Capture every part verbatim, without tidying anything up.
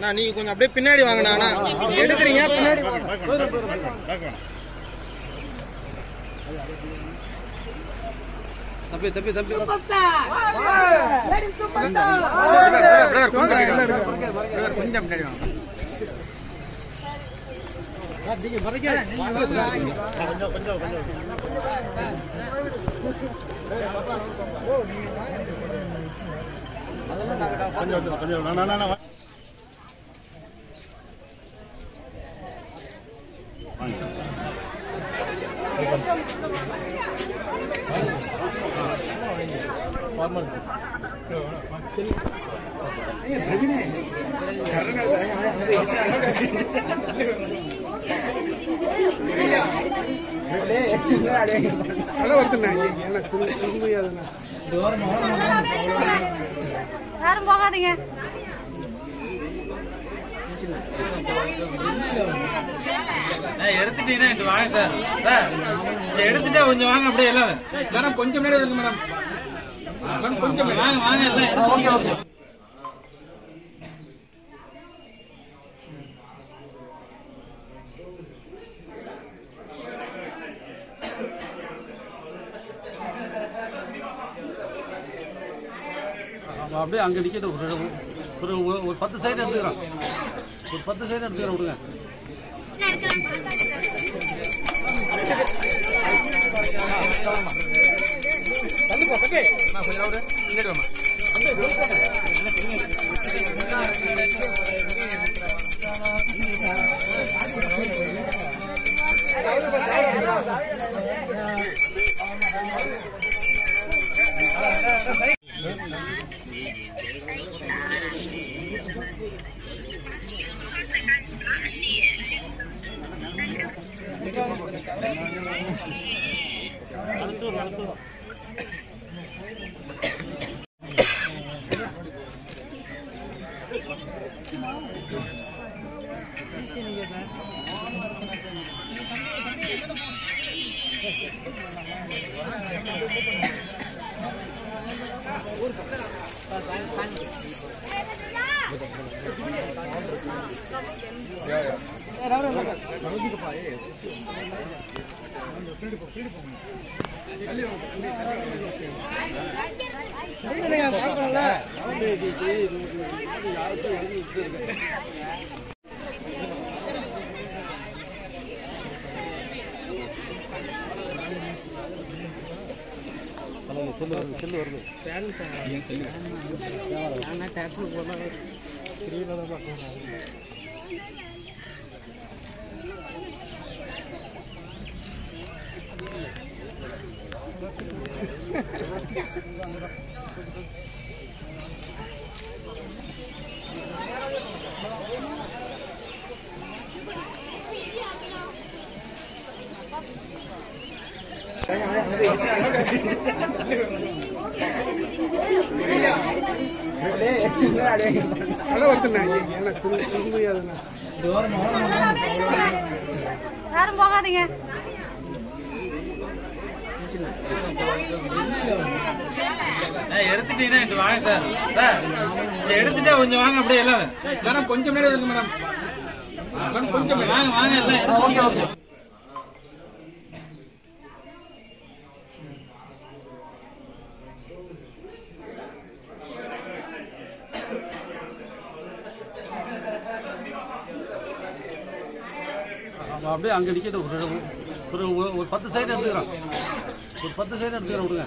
நான் நீங்க கொஞ்சம் அப்படியே பின்னாடி வாங்கண்ணா எடுக்கிறீங்க பின்னாடி தம்பி தம்பி தம்பி கொஞ்சம் பின்னாடி வாங்க நீங்க மறைக்க கொஞ்சம் கொஞ்சம் கொஞ்சம் கொஞ்சம் யாரும் போகாதீங்க. எடுத்துட்டீங்கன்னா வாங்க சார் எடுத்துட்டா கொஞ்சம் வாங்க அப்படியே எல்லாம் மேடம் கொஞ்சம் மேடம் இருக்கு மேடம் கொஞ்சம் வாங்க வாங்க எல்லாம் ஓகே ஓகே அப்படியே அங்கே நிற்கிட்டு ஒரு ஒரு பத்து சைடு எடுத்துக்கிறோம் ஒரு பத்து சைடு எடுத்துக்கிறோம் விடுங்க செல்லு வருது யாரும் போகாதீங்க. எடுத்துட்டீங்கன்னா வாங்க சார் எடுத்துட்டா கொஞ்சம் வாங்க அப்படியே எல்லாம் மேடம் கொஞ்சம் மேடம் இருக்கு மேடம் கொஞ்சம் வாங்க வாங்க எல்லாம் ஓகே ஓகே அப்படியே அங்கே நிற்கிட்டு ஒரு ஒரு பத்து சைடு எடுத்துக்கிறோம் ஒரு பத்து சைடு எடுத்துக்கிறோம் விடுங்க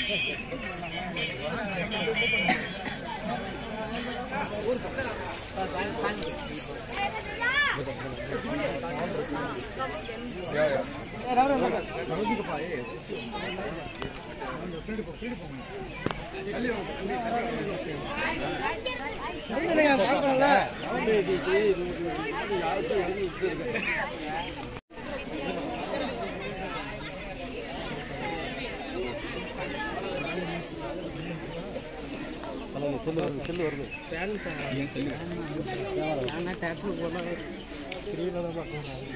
செல்லு வருது செல்லு வருது டேப்ல போனா ஸ்கிரீன்ல தான் பார்க்கணும்.